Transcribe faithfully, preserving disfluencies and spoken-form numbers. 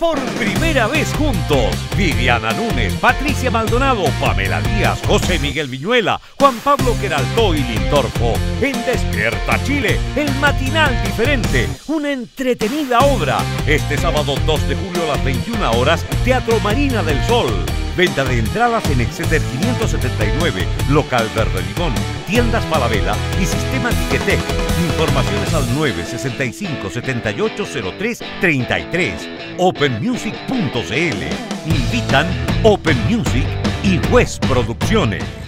Por primera vez juntos, Viviana Núñez, Patricia Maldonado, Pamela Díaz, José Miguel Viñuela, Juan Pablo Queraltó y Lintorfo, en Despierta Chile, el matinal diferente, una entretenida obra. Este sábado dos de julio a las veintiuna horas, Teatro Marina del Sol. Venta de entradas en Exeter quinientos setenta y nueve, Local Verde Limón, Tiendas Falabella y Sistema Ticketek. Informaciones al nueve sesenta y cinco, setenta y ocho, cero tres, treinta y tres. open music punto c l. Invitan Open Music y West Producciones.